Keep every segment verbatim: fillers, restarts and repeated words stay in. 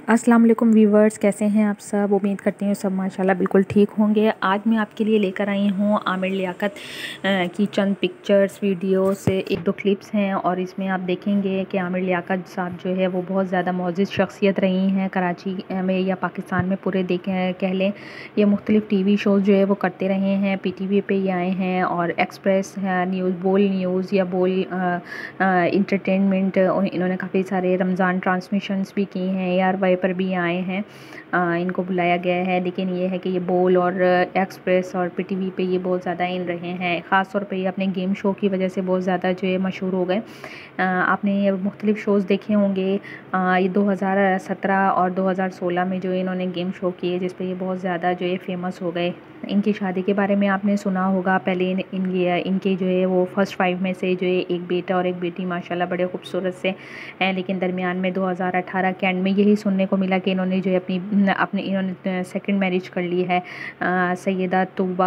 अस्सलाम वालेकुम व्यूवर्स, कैसे हैं आप सब। उम्मीद करती हूँ सब माशाल्लाह बिल्कुल ठीक होंगे। आज मैं आपके लिए लेकर आई हूँ आमिर लियाकत की चंद पिक्चर्स वीडियो से एक दो क्लिप्स हैं और इसमें आप देखेंगे कि आमिर लियाकत साहब जो है वो बहुत ज़्यादा मौजूद शख्सियत रही हैं कराची में या पाकिस्तान में पूरे देखें कह लें। ये मुख्तलिफ़ टी वी शोज़ जो है वो करते रहे हैं, पी टी वी पे ही आए हैं और एक्सप्रेस न्यूज़, बोल न्यूज़ या बोल इंटरटेनमेंट, इन्होंने काफ़ी सारे रमज़ान ट्रांसमिशंस भी की हैं, ए आर वाई पर भी आए हैं। आ, इनको बुलाया गया है, लेकिन ये है कि ये बोल और एक्सप्रेस और पीटीवी पे ये बहुत ज़्यादा इन रहे हैं। ख़ास तौर पे ये अपने गेम शो की वजह से बहुत ज़्यादा जो है मशहूर हो गए। आपने ये मुख्तलिफ़ शोज़ देखे होंगे। आ, ये दो हज़ार सत्रह और दो हज़ार सोलह में जो इन्होंने गेम शो किए जिस पे ये बहुत ज़्यादा जो है फेमस हो गए। इनकी शादी के बारे में आपने सुना होगा। पहले इन, इन इनके जो है वो फर्स्ट फाइव में से जो है एक बेटा और एक बेटी माशाल्लाह बड़े खूबसूरत से हैं, लेकिन दरमियान में दो हज़ार अठारह के एंड में यही सुनने को मिला कि इन्होंने जो है अपनी अपने इन्होंने सेकंड मैरिज कर ली है सैयदा तूबा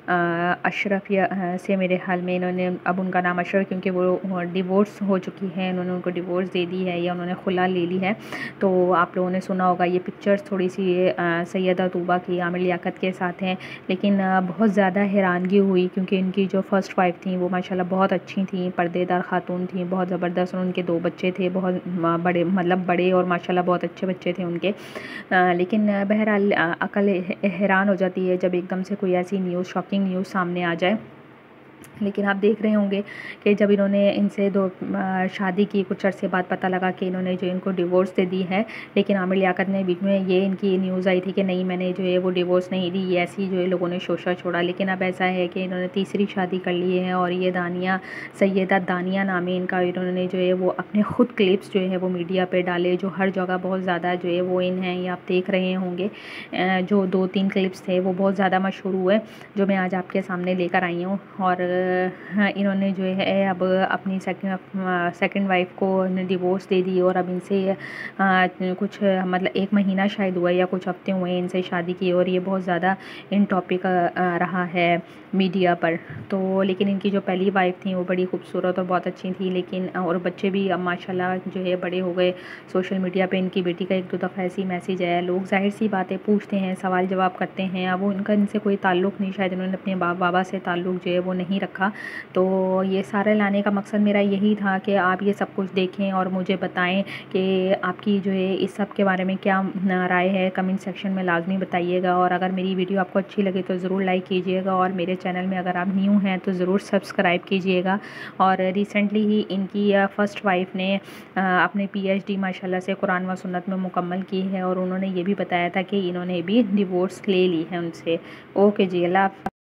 अशरफ या से, मेरे हाल में इन्होंने अब उनका नाम अशरफ, क्योंकि वो डिवोर्स हो चुकी है, इन्होंने उनको डिवोर्स दे दी है या उन्होंने खुला ले ली है। तो आप लोगों ने सुना होगा। ये पिक्चर्स थोड़ी सी सैयदा तूबा की आमिर लियाकत के साथ हैं, लेकिन बहुत ज़्यादा हैरानगी हुई क्योंकि इनकी जो फ़र्स्ट वाइफ थी वो माशाल्लाह बहुत अच्छी थी, पर्देदार खातून थी, बहुत ज़बरदस्त। उनके दो बच्चे थे, बहुत बड़े मतलब बड़े और माशाल्लाह बहुत अच्छे बच्चे थे उनके। आ, लेकिन बहरहाल अकल हैरान हो जाती है जब एकदम से कोई ऐसी न्यूज़, शॉकिंग न्यूज़ सामने आ जाए। लेकिन आप देख रहे होंगे कि जब इन्होंने इनसे दो शादी की, कुछ अरसे बाद पता लगा कि इन्होंने जो इनको डिवोर्स दे दी है, लेकिन आमिर लियाकत ने बीच में ये इनकी न्यूज़ आई थी कि नहीं, मैंने जो है वो डिवोर्स नहीं दी, ये ऐसी जो है लोगों ने शोशा छोड़ा। लेकिन अब ऐसा है कि इन्होंने तीसरी शादी कर ली है और ये दानिया, सैयदा दानिया नाम है इनका। इन्होंने जो है वो अपने ख़ुद क्लिप्स जो है वो मीडिया पर डाले, जो हर जगह बहुत ज़्यादा जो है वो इन हैं। ये आप देख रहे होंगे, जो दो तीन क्लिप्स थे वो बहुत ज़्यादा मशहूर हुए, जो मैं आज आपके सामने लेकर आई हूँ। और इन्होंने जो है अब अपनी सेकंड सेकंड वाइफ को डिवोर्स दे दी और अब इनसे कुछ मतलब एक महीना शायद हुआ या कुछ हफ्ते हुए इनसे शादी की, और ये बहुत ज़्यादा इन टॉपिक रहा है मीडिया पर। तो लेकिन इनकी जो पहली वाइफ थी वो बड़ी खूबसूरत और बहुत अच्छी थी, लेकिन और बच्चे भी अब माशाल्लाह जो है बड़े हो गए। सोशल मीडिया पे इनकी बेटी का एक दो दफ़ा ऐसी मैसेज आया, लोग जाहिर सी बातें पूछते हैं, सवाल जवाब करते हैं। अब वो इनका इनसे कोई ताल्लुक़ नहीं, शायद इन्होंने अपने बाप बाबा से ताल्लुक़ जो है वो नहीं रखा। तो ये सारा लाने का मकसद मेरा यही था कि आप ये सब कुछ देखें और मुझे बताएं कि आपकी जो है इस सब के बारे में क्या राय है। कमेंट सेक्शन में लाजमी बताइएगा, और अगर मेरी वीडियो आपको अच्छी लगे तो ज़रूर लाइक कीजिएगा, और मेरे चैनल में अगर आप न्यू हैं तो ज़रूर सब्सक्राइब कीजिएगा। और रिसेंटली ही इनकी फर्स्ट वाइफ ने अपने पी एच डी माशाल्लाह से कुरान व सुन्नत में मुकम्मल की है, और उन्होंने ये भी बताया था कि इन्होंने भी डिवोर्स ले ली है उनसे। ओके जी, अल्लाह।